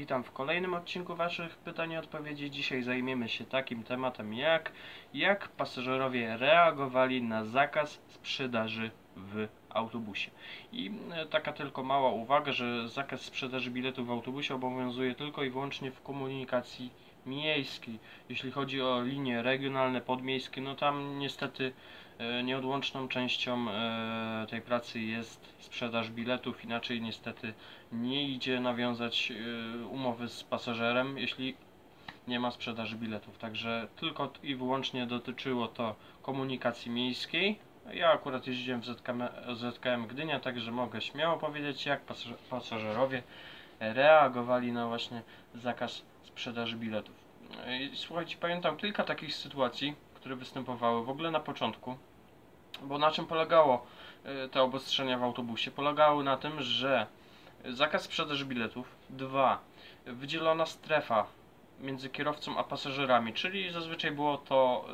witam w kolejnym odcinku Waszych pytań i odpowiedzi. Dzisiaj zajmiemy się takim tematem jak pasażerowie reagowali na zakaz sprzedaży w autobusie. I taka tylko mała uwaga, że zakaz sprzedaży biletów w autobusie obowiązuje tylko i wyłącznie w komunikacji miejskiej. Jeśli chodzi o linie regionalne, podmiejskie, no tam niestety nieodłączną częścią tej pracy jest sprzedaż biletów, inaczej niestety nie idzie nawiązać umowy z pasażerem, jeśli nie ma sprzedaży biletów. Także tylko i wyłącznie dotyczyło to komunikacji miejskiej. Ja akurat jeździłem w ZKM Gdynia, także mogę śmiało powiedzieć, jak pasażerowie reagowali na właśnie zakaz sprzedaży biletów. Słuchajcie, pamiętam kilka takich sytuacji, które występowały w ogóle na początku, bo na czym polegało te obostrzenia w autobusie? Polegały na tym, że zakaz sprzedaży biletów, 2. Wydzielona strefa między kierowcą a pasażerami, czyli zazwyczaj było to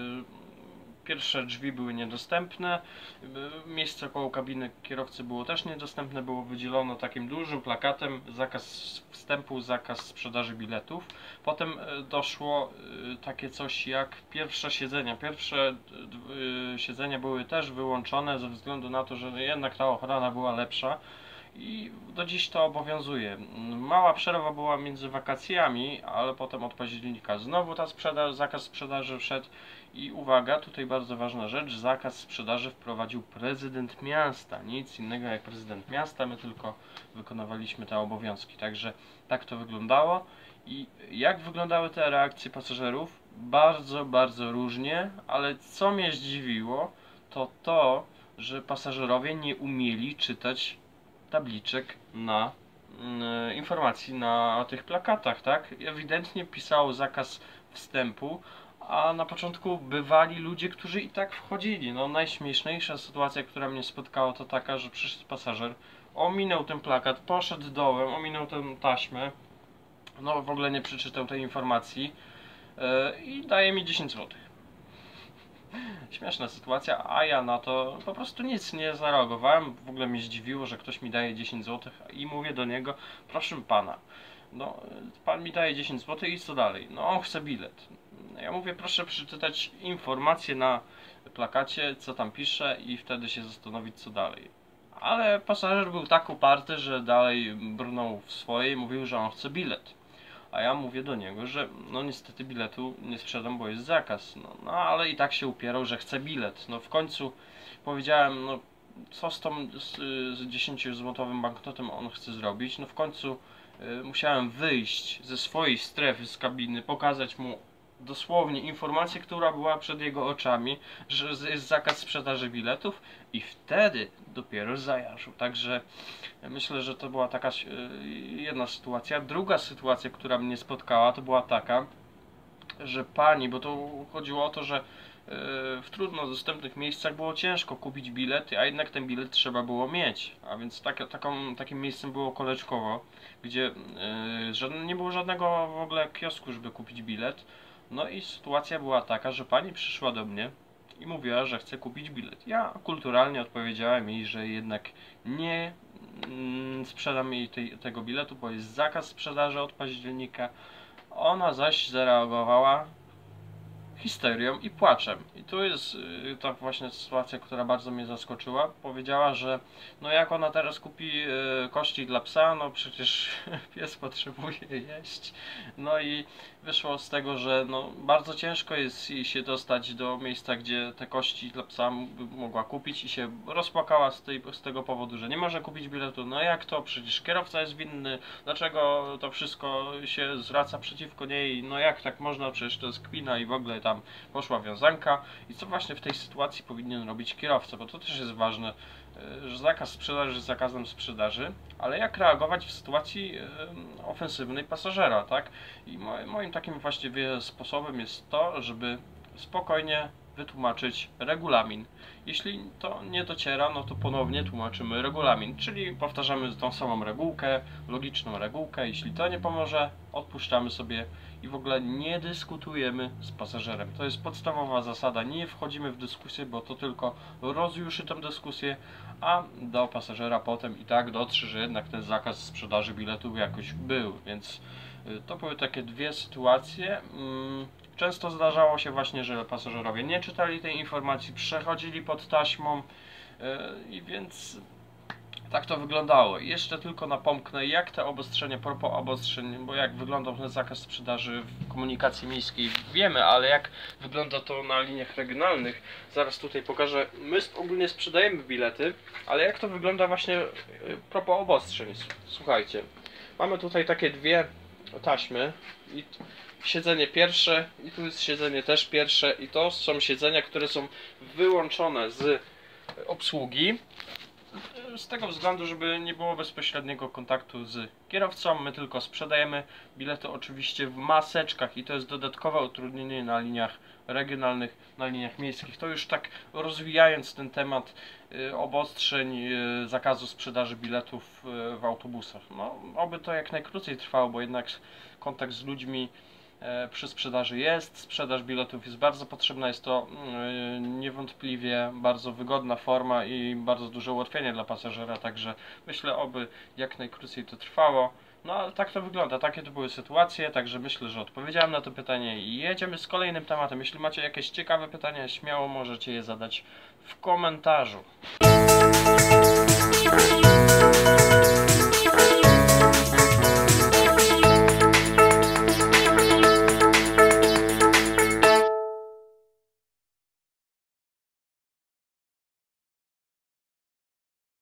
pierwsze drzwi były niedostępne, miejsce koło kabiny kierowcy było też niedostępne, było wydzielono takim dużym plakatem zakaz wstępu, zakaz sprzedaży biletów. Potem doszło takie coś jak pierwsze siedzenia. Pierwsze siedzenia były też wyłączone ze względu na to, że jednak ta ochrona była lepsza. I do dziś to obowiązuje. Mała przerwa była między wakacjami, ale potem od października znowu zakaz sprzedaży wszedł. I uwaga, tutaj bardzo ważna rzecz, zakaz sprzedaży wprowadził prezydent miasta. Nic innego jak prezydent miasta, my tylko wykonywaliśmy te obowiązki. Także tak to wyglądało. I jak wyglądały te reakcje pasażerów? Bardzo różnie, ale co mnie zdziwiło, to, że pasażerowie nie umieli czytać tabliczek na informacji na tych plakatach, tak? Ewidentnie pisał zakaz wstępu, a na początku bywali ludzie, którzy i tak wchodzili. No, najśmieszniejsza sytuacja, która mnie spotkała, to taka, że przyszedł pasażer, ominął ten plakat, poszedł dołem, ominął tę taśmę, no w ogóle nie przeczytał tej informacji i daje mi 10 zł. Śmieszna sytuacja, a ja na to po prostu nic nie zareagowałem. W ogóle mnie zdziwiło, że ktoś mi daje 10 zł i mówię do niego: proszę pana, no pan mi daje 10 zł i co dalej? No on chce bilet. Ja mówię: proszę przeczytać informację na plakacie, co tam pisze, i wtedy się zastanowić, co dalej. Ale pasażer był tak uparty, że dalej brnął w swoje i mówił, że on chce bilet. A ja mówię do niego, że no niestety biletu nie sprzedam, bo jest zakaz. No ale i tak się upierał, że chce bilet. No w końcu powiedziałem, no co z 10-złotowym banknotem on chce zrobić. No w końcu musiałem wyjść ze swojej strefy, z kabiny, pokazać mu dosłownie informację, która była przed jego oczami, że jest zakaz sprzedaży biletów, i wtedy dopiero zajarzył. Także myślę, że to była taka jedna sytuacja. Druga sytuacja, która mnie spotkała, to była taka, że pani, bo to chodziło o to, że w trudno dostępnych miejscach było ciężko kupić bilet, a jednak ten bilet trzeba było mieć. A więc takim miejscem było Koleczkowo, gdzie nie było żadnego w ogóle kiosku, żeby kupić bilet. No i sytuacja była taka, że pani przyszła do mnie i mówiła, że chce kupić bilet. Ja kulturalnie odpowiedziałem jej, że jednak nie sprzedam jej tego biletu, bo jest zakaz sprzedaży od października. Ona zaś zareagowała histerią i płaczem. I tu jest ta właśnie sytuacja, która bardzo mnie zaskoczyła. Powiedziała, że no jak ona teraz kupi kości dla psa, no przecież pies potrzebuje jeść. No i wyszło z tego, że no bardzo ciężko jest jej się dostać do miejsca, gdzie te kości dla psa mogła kupić, i się rozpłakała z tego powodu, że nie może kupić biletu. No jak to? Przecież kierowca jest winny. Dlaczego to wszystko się zwraca przeciwko niej? No jak tak można? Przecież to jest kpina i w ogóle tam poszła wiązanka. I co właśnie w tej sytuacji powinien robić kierowca? Bo to też jest ważne, że zakaz sprzedaży jest zakazem sprzedaży, ale jak reagować w sytuacji ofensywnej pasażera, tak? I moim takim właściwie sposobem jest to, żeby spokojnie wytłumaczyć regulamin. Jeśli to nie dociera, no to ponownie tłumaczymy regulamin, czyli powtarzamy tą samą regułkę, logiczną regułkę. Jeśli to nie pomoże, odpuszczamy sobie i w ogóle nie dyskutujemy z pasażerem. To jest podstawowa zasada, nie wchodzimy w dyskusję, bo to tylko rozjuszy tę dyskusję, a do pasażera potem i tak dotrze, że jednak ten zakaz sprzedaży biletów jakoś był, więc to były takie dwie sytuacje. Często zdarzało się właśnie, że pasażerowie nie czytali tej informacji, przechodzili pod taśmą i więc tak to wyglądało. I jeszcze tylko napomknę, jak te obostrzenia, propos obostrzeń, bo jak wyglądał ten zakaz sprzedaży w komunikacji miejskiej wiemy, ale jak wygląda to na liniach regionalnych, zaraz tutaj pokażę. My ogólnie sprzedajemy bilety, ale jak to wygląda właśnie propos obostrzeń. Słuchajcie, mamy tutaj takie dwie taśmy i siedzenie pierwsze i tu jest siedzenie też pierwsze i to są siedzenia, które są wyłączone z obsługi z tego względu, żeby nie było bezpośredniego kontaktu z kierowcą. My tylko sprzedajemy bilety oczywiście w maseczkach i to jest dodatkowe utrudnienie na liniach regionalnych, na liniach miejskich. To już tak rozwijając ten temat obostrzeń, zakazu sprzedaży biletów w autobusach. No, oby to jak najkrócej trwało, bo jednak kontakt z ludźmi przy sprzedaży jest. Sprzedaż biletów jest bardzo potrzebna, jest to niewątpliwie bardzo wygodna forma i bardzo duże ułatwienie dla pasażera, także myślę, oby jak najkrócej to trwało. No ale tak to wygląda, takie to były sytuacje, także myślę, że odpowiedziałem na to pytanie i jedziemy z kolejnym tematem. Jeśli macie jakieś ciekawe pytania, śmiało możecie je zadać w komentarzu.